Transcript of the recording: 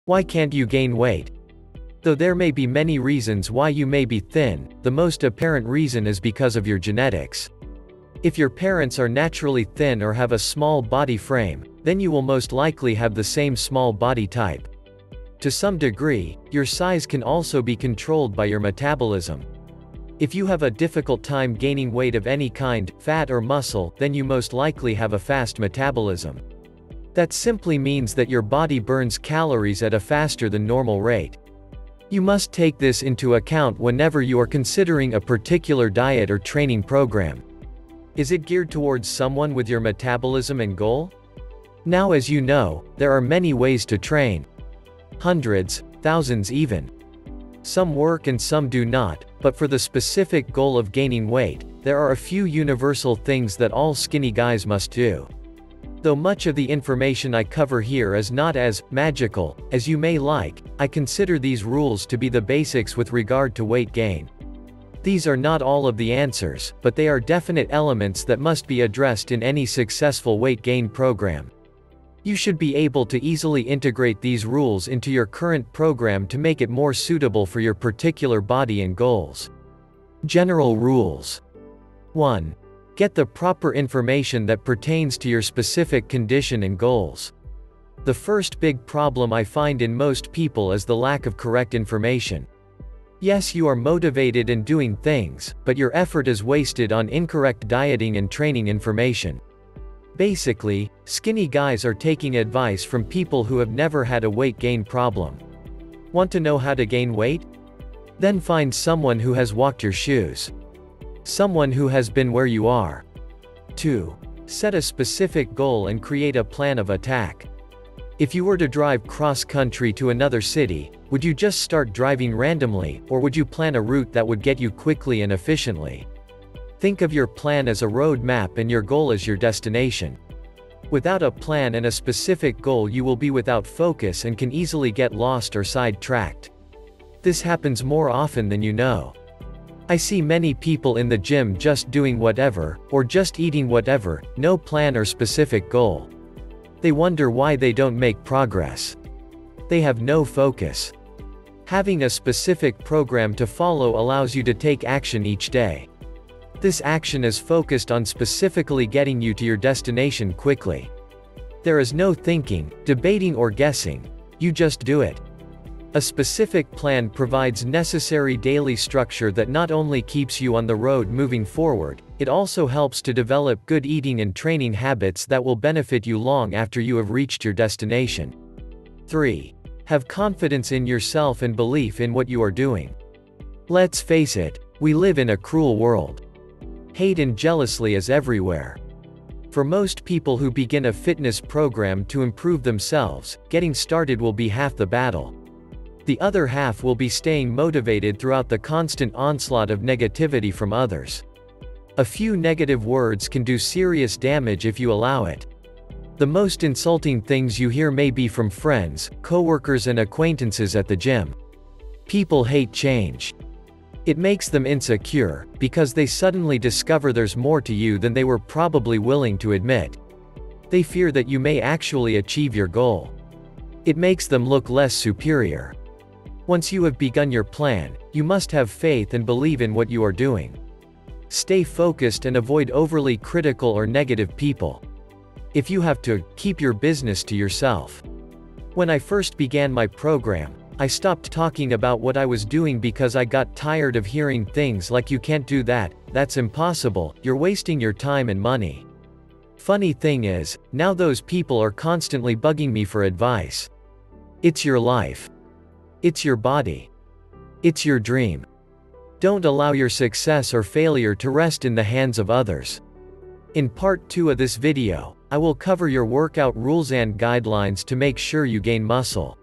Why can't you gain weight? Though there may be many reasons why you may be thin, the most apparent reason is because of your genetics. If your parents are naturally thin or have a small body frame, then you will most likely have the same small body type. To some degree, your size can also be controlled by your metabolism. If you have a difficult time gaining weight of any kind, fat or muscle, then you most likely have a fast metabolism. That simply means that your body burns calories at a faster than normal rate. You must take this into account whenever you are considering a particular diet or training program. Is it geared towards someone with your metabolism and goal? Now, as you know, there are many ways to train. Hundreds, thousands even. Some work and some do not, but for the specific goal of gaining weight, there are a few universal things that all skinny guys must do. Though much of the information I cover here is not as magical as you may like, I consider these rules to be the basics with regard to weight gain. These are not all of the answers, but they are definite elements that must be addressed in any successful weight gain program. You should be able to easily integrate these rules into your current program to make it more suitable for your particular body and goals. General rules. 1. Get the proper information that pertains to your specific condition and goals. The first big problem I find in most people is the lack of correct information. Yes, you are motivated and doing things, but your effort is wasted on incorrect dieting and training information. Basically, skinny guys are taking advice from people who have never had a weight gain problem. Want to know how to gain weight? Then find someone who has walked your shoes. Someone who has been where you are. 2. Set a specific goal and create a plan of attack. If you were to drive cross-country to another city, would you just start driving randomly, or would you plan a route that would get you quickly and efficiently? Think of your plan as a road map and your goal as your destination. Without a plan and a specific goal, you will be without focus and can easily get lost or sidetracked. This happens more often than you know. I see many people in the gym just doing whatever, or just eating whatever, no plan or specific goal. They wonder why they don't make progress. They have no focus. Having a specific program to follow allows you to take action each day. This action is focused on specifically getting you to your destination quickly. There is no thinking, debating or guessing. You just do it. A specific plan provides necessary daily structure that not only keeps you on the road moving forward, it also helps to develop good eating and training habits that will benefit you long after you have reached your destination. 3. Have confidence in yourself and belief in what you are doing. Let's face it, we live in a cruel world. Hate and jealousy is everywhere. For most people who begin a fitness program to improve themselves, getting started will be half the battle. The other half will be staying motivated throughout the constant onslaught of negativity from others. A few negative words can do serious damage if you allow it. The most insulting things you hear may be from friends, coworkers and acquaintances at the gym. People hate change. It makes them insecure, because they suddenly discover there's more to you than they were probably willing to admit. They fear that you may actually achieve your goal. It makes them look less superior. Once you have begun your plan, you must have faith and believe in what you are doing. Stay focused and avoid overly critical or negative people. If you have to, keep your business to yourself. When I first began my program, I stopped talking about what I was doing because I got tired of hearing things like "you can't do that, that's impossible, you're wasting your time and money." Funny thing is, now those people are constantly bugging me for advice. It's your life. It's your body. It's your dream. Don't allow your success or failure to rest in the hands of others. In part 2 of this video, I will cover your workout rules and guidelines to make sure you gain muscle.